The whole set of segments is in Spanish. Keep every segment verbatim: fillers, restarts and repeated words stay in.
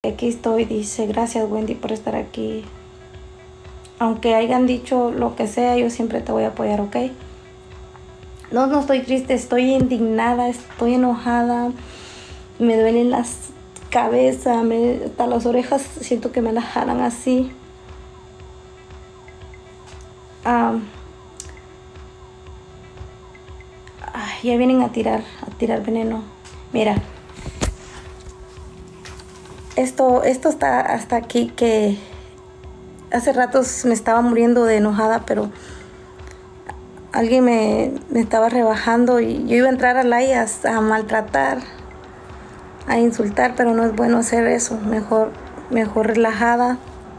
Aquí estoy, dice, gracias Wendy por estar aquí. Aunque hayan dicho lo que sea, yo siempre te voy a apoyar, ¿ok? No, no estoy triste, estoy indignada, estoy enojada. Me duelen las cabezas, me, hasta las orejas siento que me las jalan así. Um, ay, ya vienen a tirar, a tirar veneno. Mira. Esto, esto está hasta aquí que hace ratos me estaba muriendo de enojada, pero alguien me, me estaba rebajando y yo iba a entrar al aire a, a maltratar, a insultar, pero no es bueno hacer eso. Mejor, mejor relajada.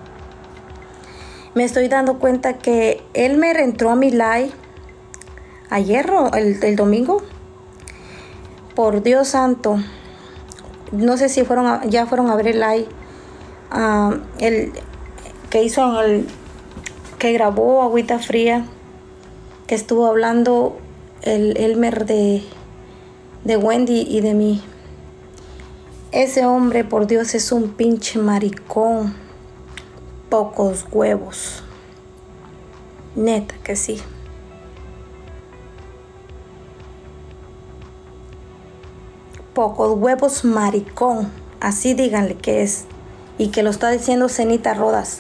Me estoy dando cuenta que él me entró a mi live ayer, el, el domingo. Por Dios santo. No sé si fueron a, ya fueron a ver el live uh, el que hizo el que grabó Agüita Fría, que estuvo hablando el Elmer de de Wendy y de mí. Ese hombre, por Dios, es un pinche maricón, pocos huevos, neta que sí. Pocos huevos, maricón, así díganle que es, y que lo está diciendo Cenita Rodas.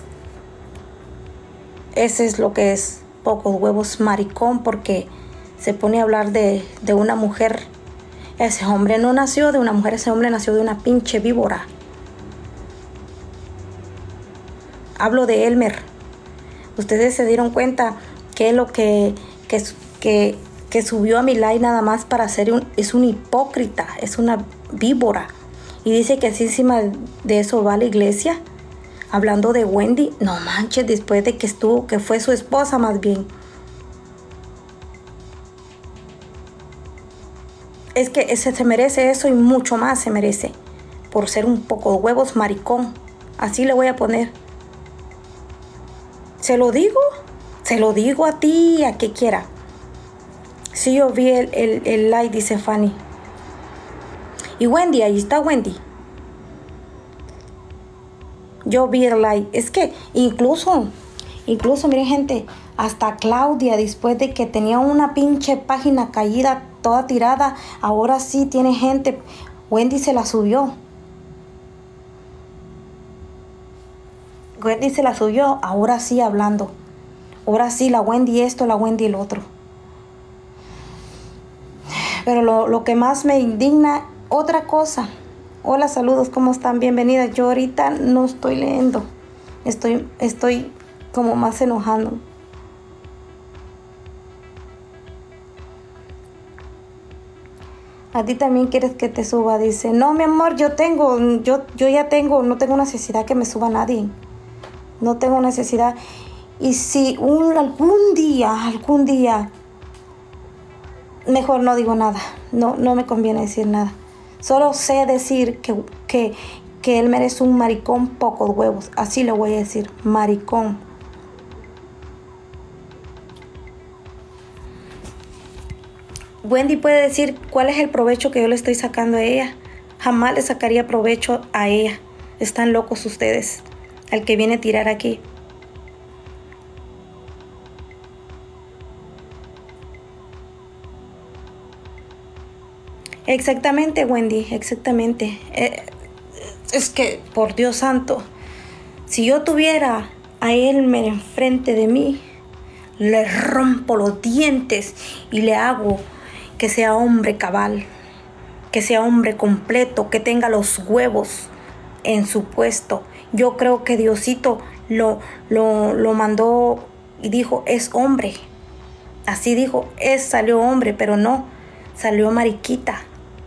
Ese es lo que es, pocos huevos, maricón, porque se pone a hablar de, de una mujer. Ese hombre no nació de una mujer, ese hombre nació de una pinche víbora. Hablo de Elmer. Ustedes se dieron cuenta que lo que, que, que que subió a mi live nada más para hacer un, es un hipócrita, es una víbora. Y dice que así encima de eso va a la iglesia, hablando de Wendy. No manches, después de que estuvo, que fue su esposa más bien. Es que ese se merece eso y mucho más se merece, por ser un poco de huevos maricón. Así le voy a poner. ¿Se lo digo? Se lo digo a ti, a que quiera. Sí, yo vi el, el, el live, dice Fanny. Y Wendy, ahí está Wendy. Yo vi el live. Es que incluso, incluso, miren gente, hasta Claudia, después de que tenía una pinche página caída, toda tirada, ahora sí tiene gente. Wendy se la subió. Wendy se la subió, ahora sí hablando. Ahora sí, la Wendy esto, la Wendy el otro. Pero lo, lo que más me indigna, otra cosa. Hola, saludos, ¿cómo están? Bienvenidas. Yo ahorita no estoy leyendo. Estoy, estoy como más enojando. A ti también quieres que te suba, dice. No, mi amor, yo tengo, yo, yo ya tengo, no tengo necesidad que me suba nadie. No tengo necesidad. Y si un, algún día, algún día... Mejor no digo nada, no, no me conviene decir nada. Solo sé decir que, que, que él merece un maricón pocos huevos. Así le voy a decir, maricón. Wendy puede decir cuál es el provecho que yo le estoy sacando a ella. Jamás le sacaría provecho a ella. Están locos ustedes, al que viene a tirar aquí. Exactamente, Wendy, exactamente. Eh, es que, por Dios santo, si yo tuviera a Elmer enfrente de mí, le rompo los dientes y le hago que sea hombre cabal, que sea hombre completo, que tenga los huevos en su puesto. Yo creo que Diosito lo, lo, lo mandó y dijo, es hombre. Así dijo, es, salió hombre, pero no, salió mariquita.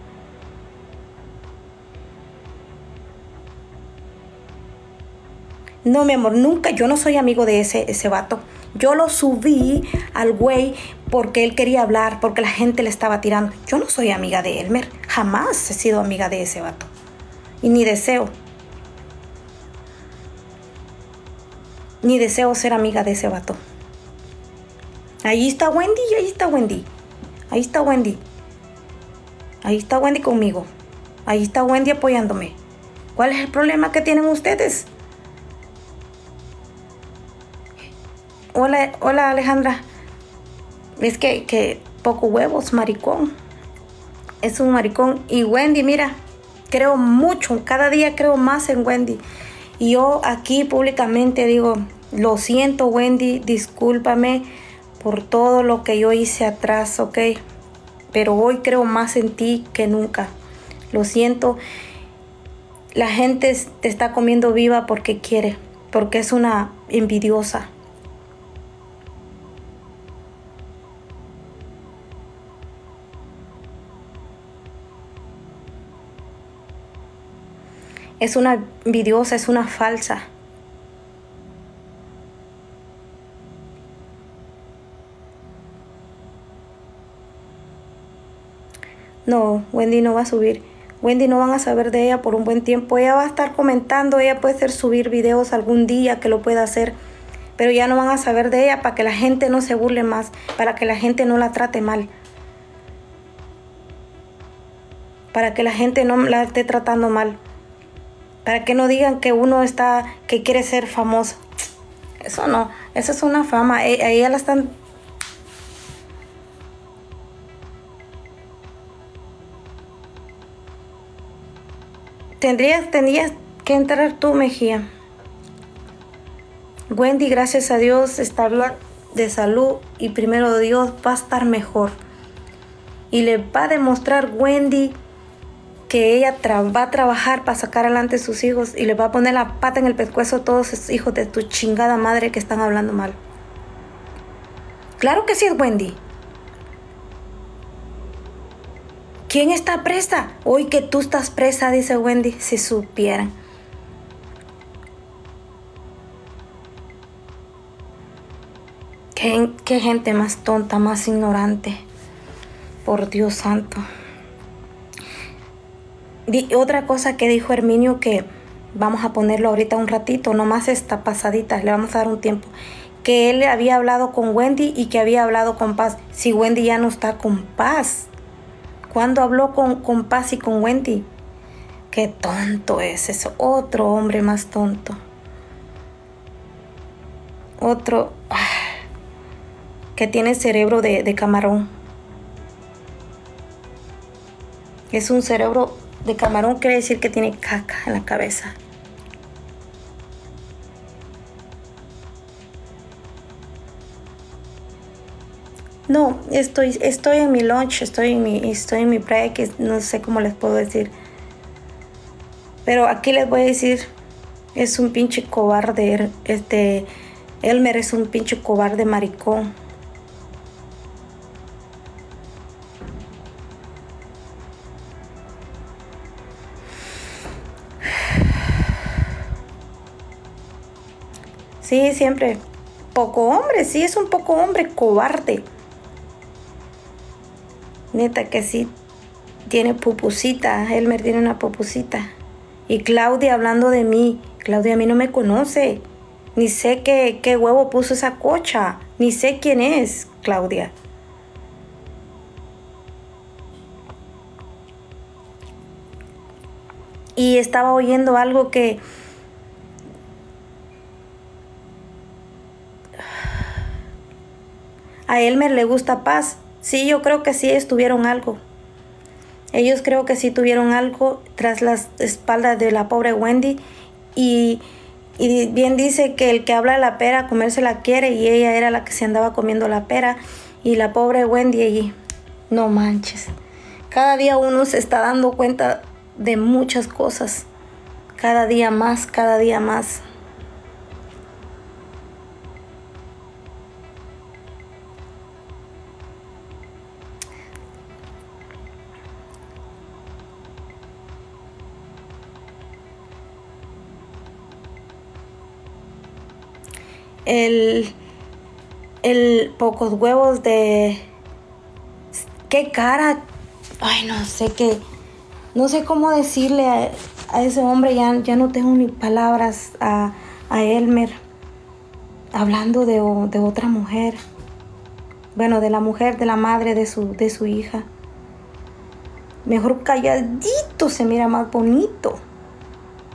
No, mi amor, nunca, yo no soy amigo de ese, ese vato. Yo lo subí al güey porque él quería hablar, porque la gente le estaba tirando. Yo no soy amiga de Elmer. Jamás he sido amiga de ese vato. Y ni deseo. Ni deseo ser amiga de ese vato. Ahí está Wendy y ahí está Wendy. Ahí está Wendy. Ahí está Wendy conmigo. Ahí está Wendy apoyándome. ¿Cuál es el problema que tienen ustedes? Hola, hola Alejandra. Es que, que poco huevos, maricón. Es un maricón. Y Wendy, mira, creo mucho, cada día creo más en Wendy. Y yo aquí públicamente digo, lo siento Wendy, discúlpame por todo lo que yo hice atrás, ¿ok? Pero hoy creo más en ti que nunca. Lo siento. La gente te está comiendo viva porque quiere, porque es una envidiosa. Es una envidiosa, es una falsa. No, Wendy no va a subir. Wendy no van a saber de ella por un buen tiempo. Ella va a estar comentando, ella puede hacer subir videos algún día que lo pueda hacer. Pero ya no van a saber de ella para que la gente no se burle más, para que la gente no la trate mal. Para que la gente no la esté tratando mal. Para que no digan que uno está, que quiere ser famoso. Eso no, eso es una fama. A ella la están... Tendrías, tendrías que entrar tú, Mejía. Wendy, gracias a Dios, está bien de salud y primero Dios va a estar mejor. Y le va a demostrar Wendy que ella va a trabajar para sacar adelante a sus hijos y le va a poner la pata en el pescuezo a todos esos hijos de tu chingada madre que están hablando mal. Claro que sí es Wendy. ¿Quién está presa? Hoy que tú estás presa, dice Wendy, si supieran. ¿Qué, qué gente más tonta, más ignorante? Por Dios santo. Y otra cosa que dijo Herminio, que vamos a ponerlo ahorita un ratito, nomás esta pasadita, le vamos a dar un tiempo, que él había hablado con Wendy y que había hablado con Paz. Si Wendy ya no está con Paz, ¿cuándo habló con, con Paz y con Wendy? Qué tonto es eso, otro hombre más tonto. Otro ah, que tiene cerebro de, de camarón. Es un cerebro de camarón, quiere decir que tiene caca en la cabeza. No, estoy, estoy en mi lunch, estoy en mi, estoy en mi break, no sé cómo les puedo decir. Pero aquí les voy a decir, es un pinche cobarde, este, Elmer es un pinche cobarde maricón. Sí, siempre. Poco hombre, sí, es un poco hombre cobarde. Neta que sí. Tiene pupusita. Elmer tiene una pupusita. Y Claudia hablando de mí. Claudia a mí no me conoce. Ni sé qué, qué huevo puso esa cocha. Ni sé quién es Claudia. Y estaba oyendo algo que... A Elmer le gusta Paz. Sí, yo creo que sí estuvieron algo. Ellos creo que sí tuvieron algo tras las espaldas de la pobre Wendy. Y, y bien dice que el que habla de la pera, comerse la quiere. Y ella era la que se andaba comiendo la pera. Y la pobre Wendy allí. No manches. Cada día uno se está dando cuenta de muchas cosas. Cada día más, cada día más. El, el pocos huevos de... ¿Qué cara? Ay, no sé qué... No sé cómo decirle a, a ese hombre. Ya, ya no tengo ni palabras a, a Elmer. Hablando de, de otra mujer. Bueno, de la mujer, de la madre de su, de su hija. Mejor calladito se mira más bonito.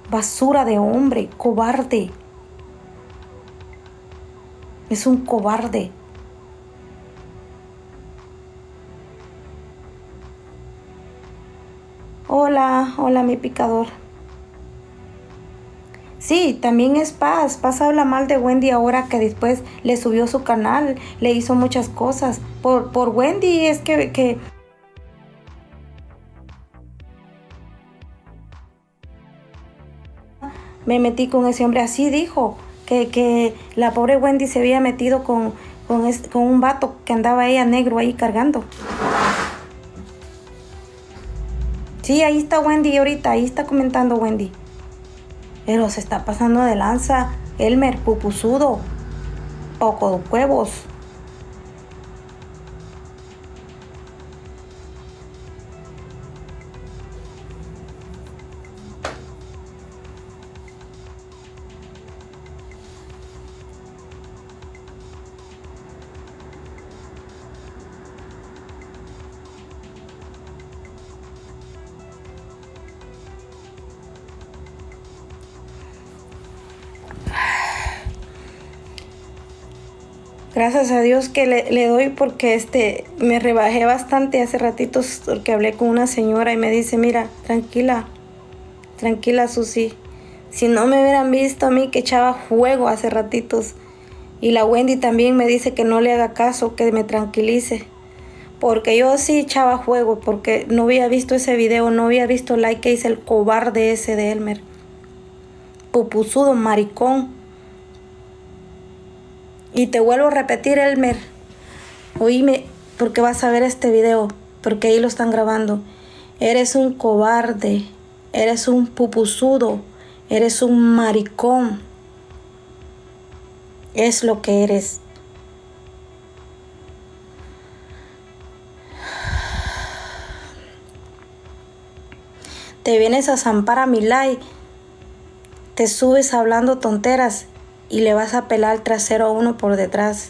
Basura de hombre, cobarde. Es un cobarde. Hola, hola mi picador. Sí, también es Paz. Paz habla mal de Wendy ahora que después le subió su canal, le hizo muchas cosas. Por, por Wendy es que, que me metí con ese hombre. Así dijo, que, que la pobre Wendy se había metido con, con, es, con un vato que andaba ella negro ahí cargando. Sí, ahí está Wendy ahorita, ahí está comentando Wendy. Pero se está pasando de lanza, Elmer, pupusudo, poco de huevos. Gracias a Dios que le, le doy porque este me rebajé bastante hace ratitos porque hablé con una señora y me dice, mira, tranquila, tranquila Susi. Si no me hubieran visto a mí que echaba fuego hace ratitos. Y la Wendy también me dice que no le haga caso, que me tranquilice. Porque yo sí echaba fuego, porque no había visto ese video, no había visto el like que hice el cobarde ese de Elmer. Pupusudo, maricón. Y te vuelvo a repetir, Elmer, oíme, porque vas a ver este video, porque ahí lo están grabando. Eres un cobarde, eres un pupusudo, eres un maricón. Es lo que eres. Te vienes a zampar a mi like, te subes hablando tonteras y le vas a pelar el trasero a uno por detrás.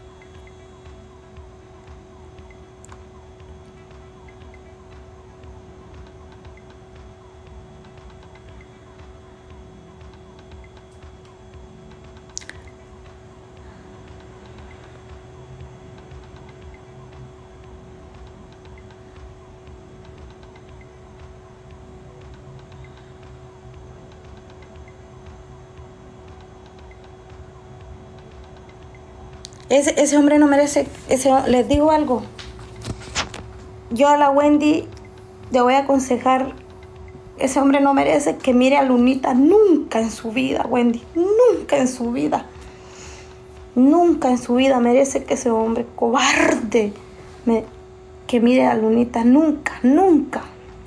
Ese, ese hombre no merece, ese, les digo algo. Yo a la Wendy le voy a aconsejar, ese hombre no merece que mire a Lunita nunca en su vida, Wendy, nunca en su vida. Nunca en su vida merece que ese hombre cobarde me, que mire a Lunita, nunca, nunca.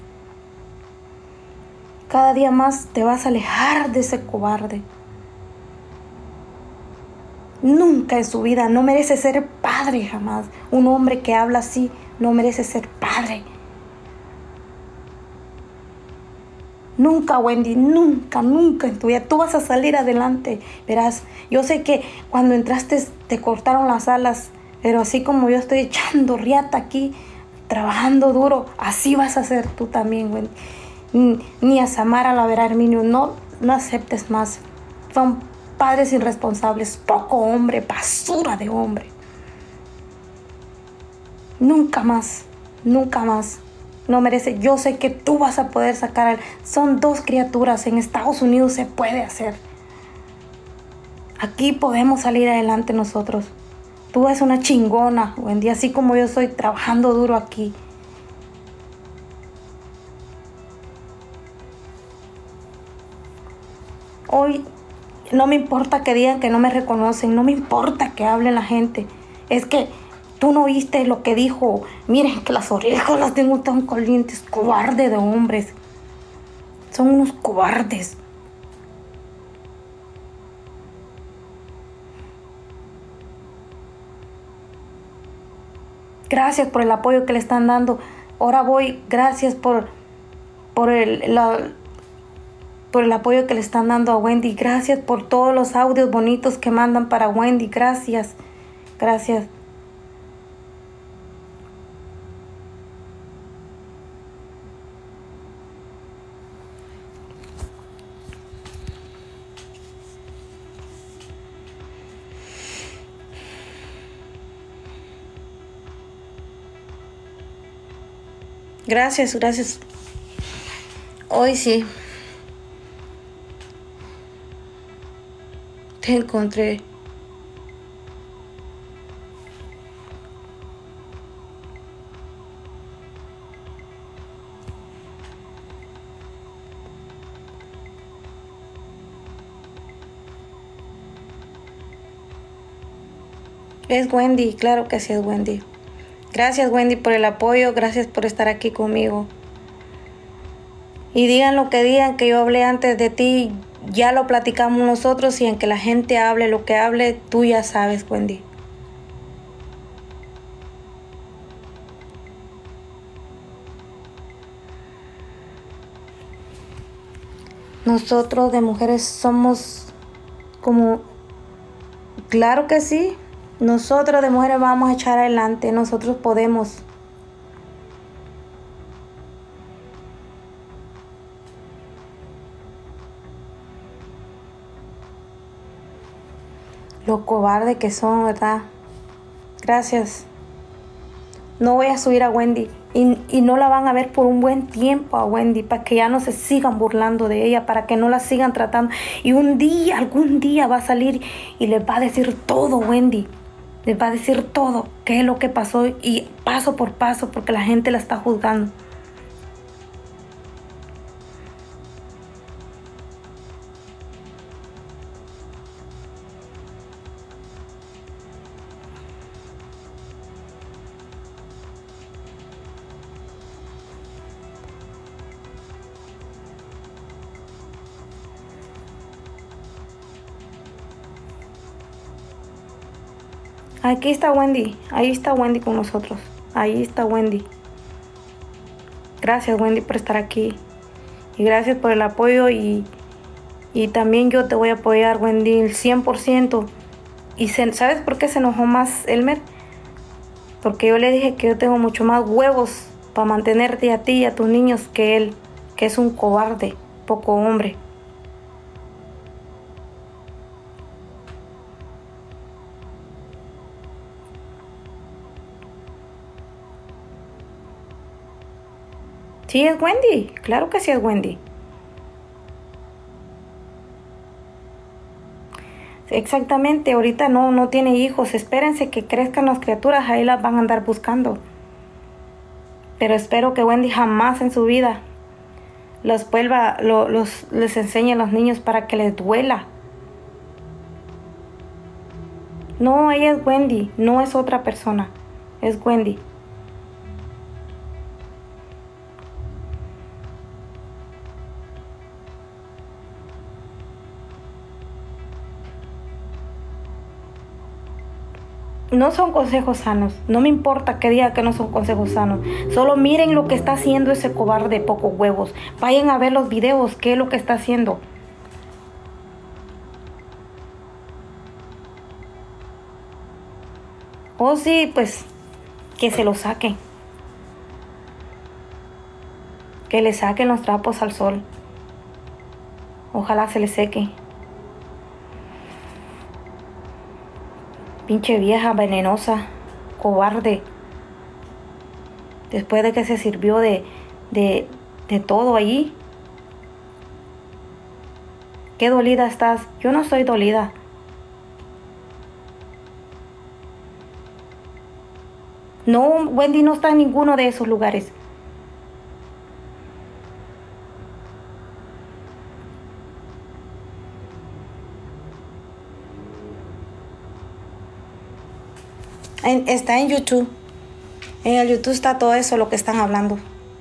Cada día más te vas a alejar de ese cobarde. Nunca en su vida, no merece ser padre jamás. Un hombre que habla así no merece ser padre. Nunca, Wendy, nunca, nunca en tu vida. Tú vas a salir adelante, verás. Yo sé que cuando entraste te cortaron las alas, pero así como yo estoy echando riata aquí, trabajando duro, así vas a ser tú también, Wendy. Ni, ni a Samara la verá, Herminio, no, no aceptes más. Son padres irresponsables, poco hombre, basura de hombre. Nunca más, nunca más. No merece. Yo sé que tú vas a poder sacar. Son dos criaturas. En Estados Unidos se puede hacer. Aquí podemos salir adelante nosotros. Tú eres una chingona, Wendy, así como yo estoy trabajando duro aquí. Hoy no me importa que digan que no me reconocen, no me importa que hablen la gente. Es que tú no viste lo que dijo. Miren que las orejas las tengo tan calientes. Cobarde de hombres. Son unos cobardes. Gracias por el apoyo que le están dando. Ahora voy, gracias por, por el... La, por el apoyo que le están dando a Wendy. Gracias por todos los audios bonitos que mandan para Wendy. Gracias. Gracias. Gracias, gracias. Hoy sí. Te encontré. Es Wendy, claro que sí es Wendy. Gracias Wendy por el apoyo, gracias por estar aquí conmigo. Y digan lo que digan, que yo hablé antes de ti, ya lo platicamos nosotros, y en que la gente hable lo que hable, tú ya sabes, Wendy. Nosotros de mujeres somos como, claro que sí, nosotros de mujeres vamos a echar adelante, nosotros podemos. Lo cobarde que son, ¿verdad? Gracias. No voy a subir a Wendy. Y, y no la van a ver por un buen tiempo a Wendy, para que ya no se sigan burlando de ella, para que no la sigan tratando. Y un día, algún día va a salir y les va a decir todo, Wendy. Les va a decir todo, qué es lo que pasó, y paso por paso, porque la gente la está juzgando. Aquí está Wendy, ahí está Wendy con nosotros, ahí está Wendy. Gracias Wendy por estar aquí, y gracias por el apoyo, y, y también yo te voy a apoyar Wendy el cien por ciento. Y se, ¿sabes por qué se enojó más Elmer? Porque yo le dije que yo tengo mucho más huevos para mantenerte a ti y a tus niños que él, que es un cobarde, poco hombre. Sí, es Wendy, claro que sí es Wendy. Exactamente, ahorita no, no tiene hijos, espérense que crezcan las criaturas, ahí las van a andar buscando. Pero espero que Wendy jamás en su vida los vuelva, lo, los, les enseñe a los niños para que les duela. No, ella es Wendy, no es otra persona, es Wendy. No son consejos sanos. No me importa que diga que no son consejos sanos. Solo miren lo que está haciendo ese cobarde pocos huevos. Vayan a ver los videos, qué es lo que está haciendo. Oh sí, pues que se lo saquen. Que le saquen los trapos al sol. Ojalá se le seque. Pinche vieja venenosa, cobarde. Después de que se sirvió de, de, de todo allí. Qué dolida estás. Yo no estoy dolida. No, Wendy no está en ninguno de esos lugares. En, está en YouTube. En el YouTube está todo eso, lo que están hablando.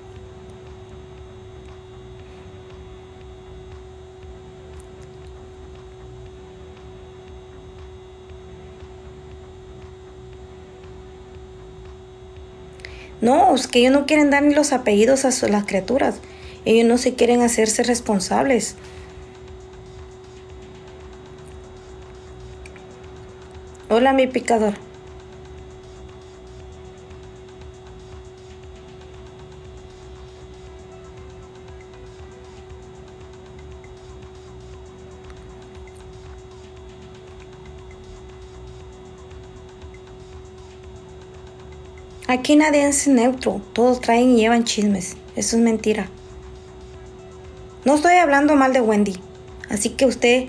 No, es que ellos no quieren dar ni los apellidos a su, las criaturas. Ellos no se quieren hacerse responsables. Hola, mi picador. Aquí nadie es neutro. Todos traen y llevan chismes. Eso es mentira. No estoy hablando mal de Wendy. Así que usted...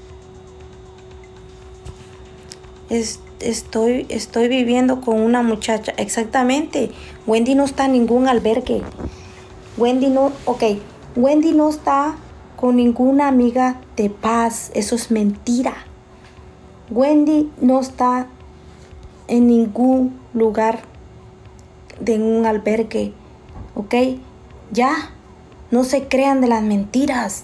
Es, estoy, estoy viviendo con una muchacha. Exactamente. Wendy no está en ningún albergue. Wendy no... Ok. Wendy no está con ninguna amiga de paz. Eso es mentira. Wendy no está en ningún lugar de un albergue. Ok. Ya. No se crean de las mentiras.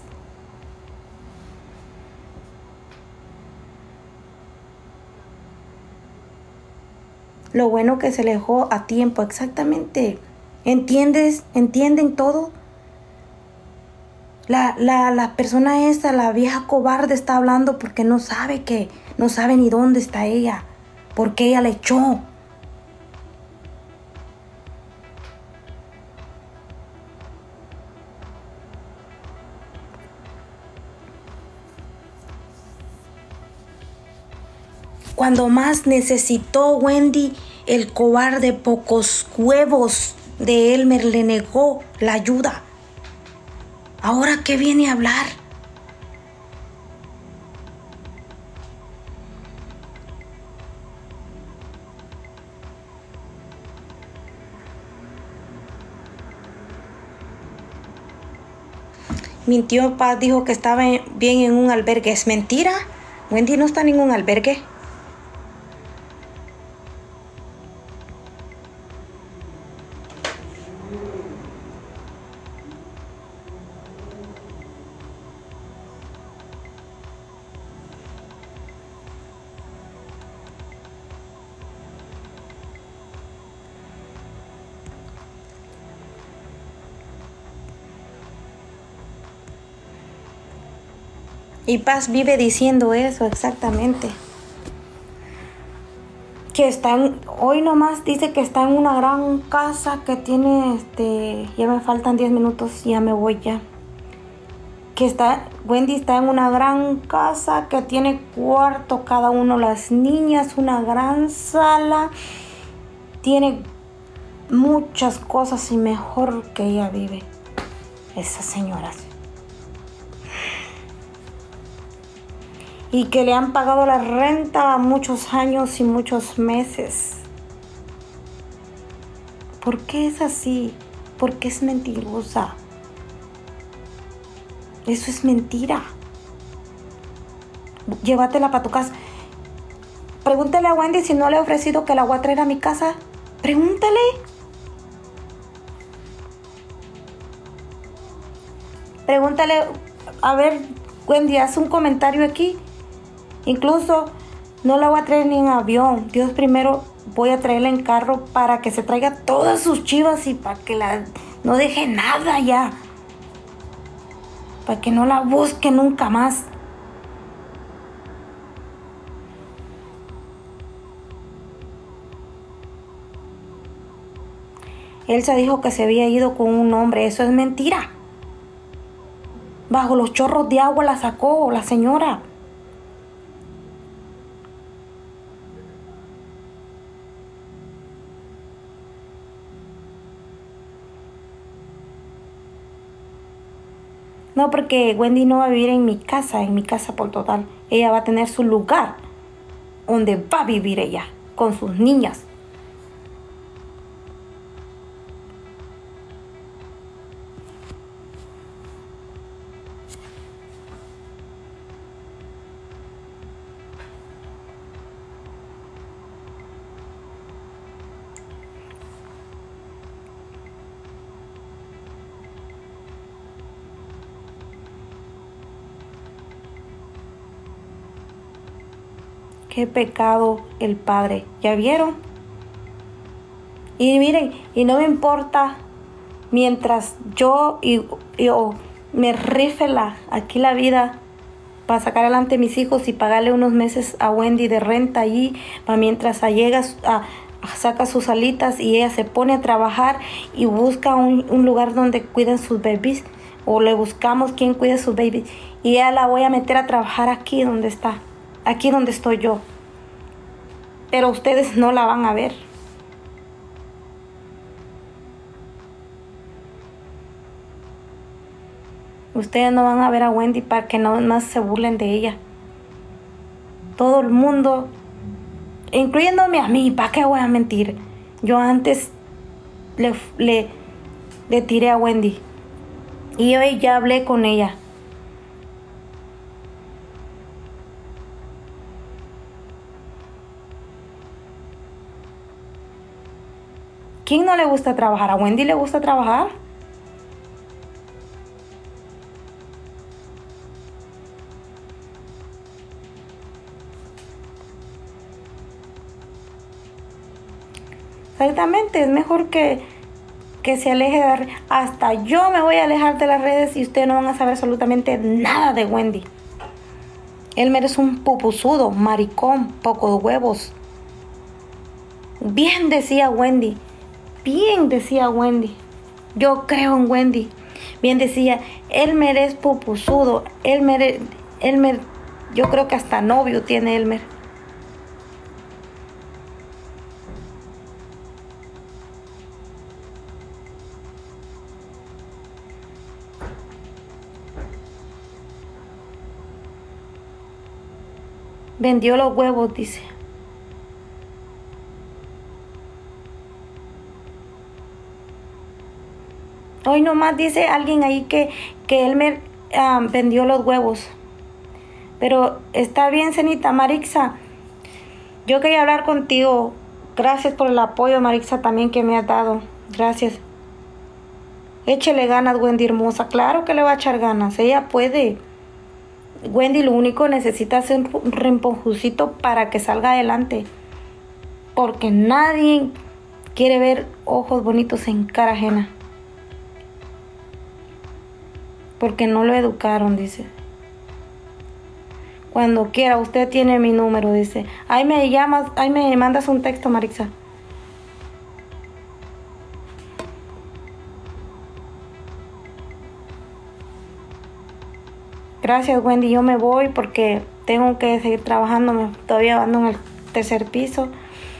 Lo bueno que se le dejó a tiempo, exactamente. ¿Entiendes? ¿Entienden todo? La, la, la persona esa, la vieja cobarde, está hablando porque no sabe que, no sabe ni dónde está ella. Porque ella le echó. Cuando más necesitó Wendy, el cobarde pocos huevos de Elmer le negó la ayuda. ¿Ahora qué viene a hablar? Mintió Paz, dijo que estaba bien en un albergue. ¿Es mentira? Wendy no está en ningún albergue. Y Paz vive diciendo eso exactamente. Que están, hoy nomás dice que está en una gran casa que tiene, este, ya me faltan diez minutos y ya me voy ya. Que está, Wendy está en una gran casa que tiene cuarto cada uno, las niñas, una gran sala. Tiene muchas cosas y mejor que ella vive. Esas señoras. Y que le han pagado la renta muchos años y muchos meses. ¿Por qué es así? ¿Por qué es mentirosa? Eso es mentira. Llévatela para tu casa. Pregúntale a Wendy si no le he ofrecido que la voy a traer a mi casa. Pregúntale. Pregúntale, a ver, Wendy, haz un comentario aquí. Incluso no la voy a traer ni en avión. Dios primero, voy a traerla en carro para que se traiga todas sus chivas y para que la no deje nada ya. Para que no la busque nunca más. Elsa dijo que se había ido con un hombre. Eso es mentira. Bajo los chorros de agua la sacó la señora. No, porque Wendy no va a vivir en mi casa, en mi casa por total. Ella va a tener su lugar donde va a vivir ella, con sus niñas. Qué pecado el padre. ¿Ya vieron? Y miren, y no me importa mientras yo y yo me rife la, aquí la vida para sacar adelante a mis hijos y pagarle unos meses a Wendy de renta allí, para mientras llega a, a saca sus alitas y ella se pone a trabajar y busca un, un lugar donde cuiden sus babies, o le buscamos quien cuide sus babies, y ella la voy a meter a trabajar aquí donde está, aquí donde estoy yo. Pero ustedes no la van a ver. Ustedes no van a ver a Wendy para que no más se burlen de ella. Todo el mundo, incluyéndome a mí, ¿para qué voy a mentir? Yo antes le, le, le tiré a Wendy. Y hoy ya hablé con ella. ¿Quién no le gusta trabajar? ¿A Wendy le gusta trabajar? Exactamente, es mejor que, que se aleje de las redes. Hasta yo me voy a alejar de las redes y ustedes no van a saber absolutamente nada de Wendy. Elmer es un pupusudo, maricón, pocos huevos. Bien decía Wendy, bien decía Wendy. Yo creo en Wendy. Bien decía, Elmer es pupusudo. Elmer, Elmer, yo creo que hasta novio tiene Elmer. Vendió los huevos, dice. Hoy nomás dice alguien ahí que, que Elmer um, vendió los huevos. Pero está bien, Cenita. Marixa, yo quería hablar contigo. Gracias por el apoyo, Marixa, también que me has dado. Gracias. Échele ganas, Wendy hermosa. Claro que le va a echar ganas. Ella puede. Wendy lo único necesita hacer un rempojucito para que salga adelante. Porque nadie quiere ver ojos bonitos en cara ajena. Porque no lo educaron, dice. Cuando quiera, usted tiene mi número, dice. Ahí me llamas, ahí me mandas un texto, Marixa. Gracias, Wendy. Yo me voy porque tengo que seguir trabajando. Todavía ando en el tercer piso.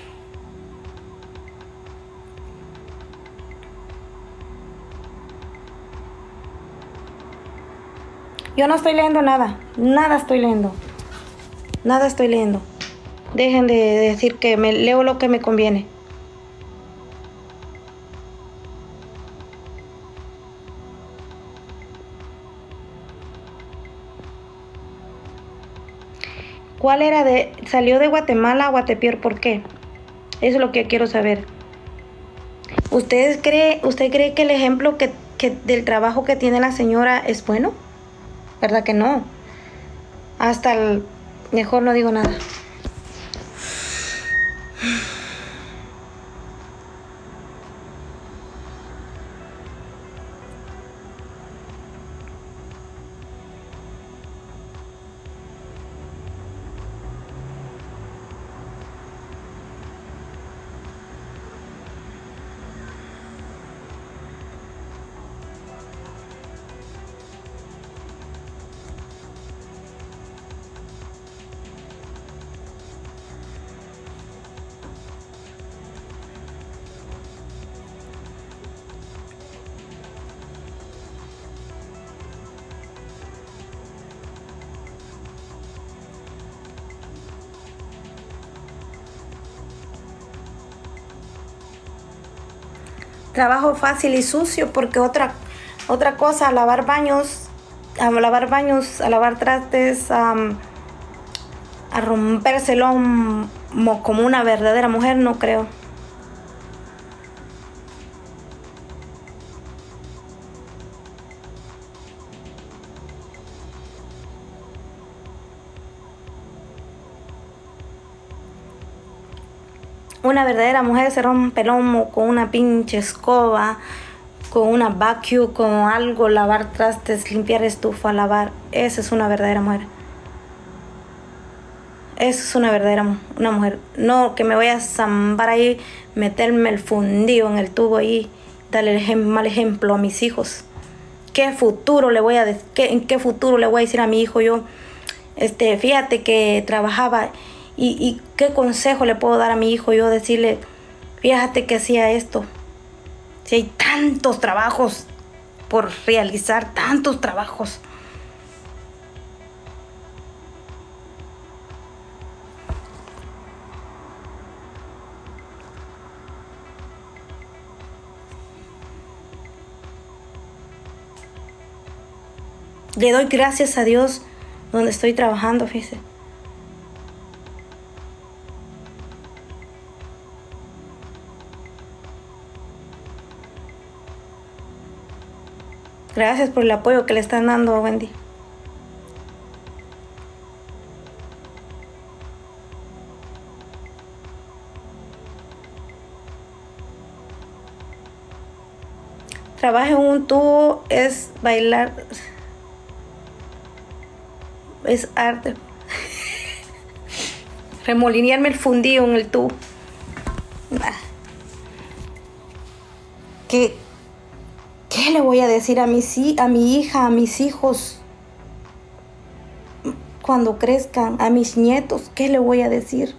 Yo no estoy leyendo nada. Nada estoy leyendo. Nada estoy leyendo. Dejen de decir que me leo lo que me conviene. ¿Cuál era de... salió de Guatemala a Guatepeor? ¿Por qué? Eso es lo que quiero saber. ¿Ustedes cree, ¿Usted cree que el ejemplo que, que del trabajo que tiene la señora es bueno? ¿Verdad que no? Hasta el... Mejor no digo nada. Trabajo fácil y sucio, porque otra otra cosa, a lavar baños, a lavar baños, a lavar trastes, um, a rompérselo um, como una verdadera mujer, no creo. Una verdadera mujer se rompe el lomo con una pinche escoba, con una vacuum, con algo, lavar trastes, limpiar estufa, lavar. Esa es una verdadera mujer. Esa es una verdadera una mujer. No que me voy a zambar ahí, meterme el fundido en el tubo ahí, darle el ejem mal ejemplo a mis hijos. ¿Qué futuro le voy a qué, ¿En qué futuro le voy a decir a mi hijo yo? Este, fíjate que trabajaba... ¿Y, y qué consejo le puedo dar a mi hijo? Yo decirle, fíjate que hacía esto. Si hay tantos trabajos, por realizar tantos trabajos. Le doy gracias a Dios donde estoy trabajando, fíjese. Gracias por el apoyo que le están dando a Wendy. Trabajo en un tubo, es bailar, es arte. Remolinearme el fundido en el tubo. ¿Qué, qué le voy a decir a, mis, a mi hija, a mis hijos cuando crezcan, a mis nietos? ¿Qué le voy a decir?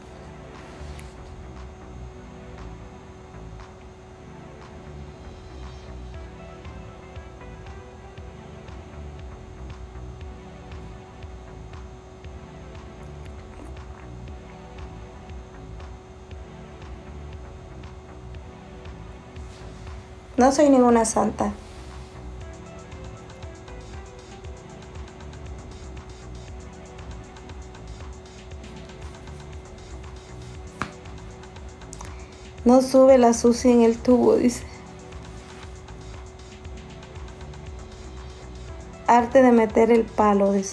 No soy ninguna santa. No sube la sucia en el tubo, dice. Arte de meter el palo, dice.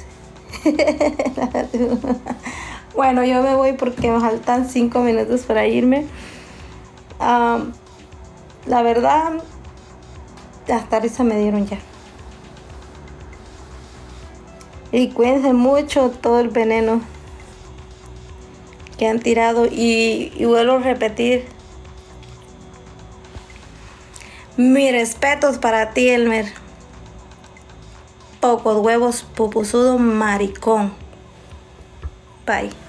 Bueno, yo me voy porque me faltan cinco minutos para irme. Um, la verdad, hasta risa me dieron ya. Y cuídense mucho todo el veneno que han tirado. Y, y vuelvo a repetir, mis respetos para ti, Elmer. Pocos huevos, pupusudo, maricón. Bye.